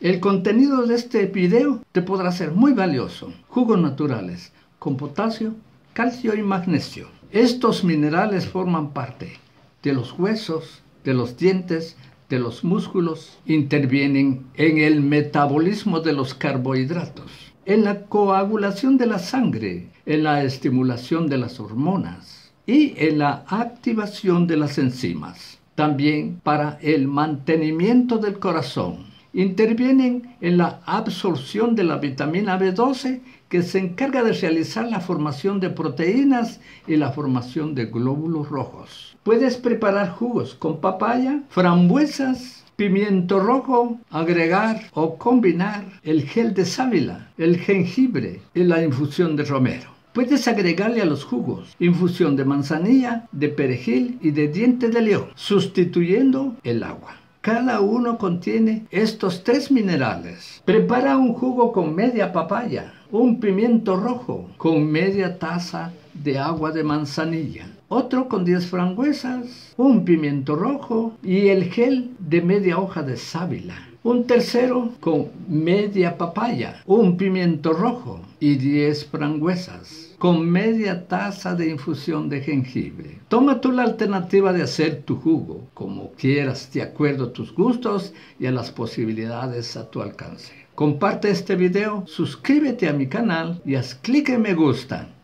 El contenido de este video te podrá ser muy valioso. Jugos naturales con potasio, calcio y magnesio. Estos minerales forman parte de los huesos, de los dientes, de los músculos, intervienen en el metabolismo de los carbohidratos, en la coagulación de la sangre, en la estimulación de las hormonas y en la activación de las enzimas. También para el mantenimiento del corazón. Intervienen en la absorción de la vitamina B12, que se encarga de realizar la formación de proteínas y la formación de glóbulos rojos. Puedes preparar jugos con papaya, frambuesas, pimiento rojo, agregar o combinar el gel de sábila, el jengibre y la infusión de romero. Puedes agregarle a los jugos infusión de manzanilla, de perejil y de diente de león, sustituyendo el agua. Cada uno contiene estos 3 minerales. Prepara un jugo con media papaya, un pimiento rojo con media taza de agua de manzanilla, otro con 10 frambuesas, un pimiento rojo y el gel de media hoja de sábila. Un tercero con media papaya, un pimiento rojo y 10 frambuesas, con media taza de infusión de jengibre. Toma tú la alternativa de hacer tu jugo, como quieras, de acuerdo a tus gustos y a las posibilidades a tu alcance. Comparte este video, suscríbete a mi canal y haz clic en me gusta.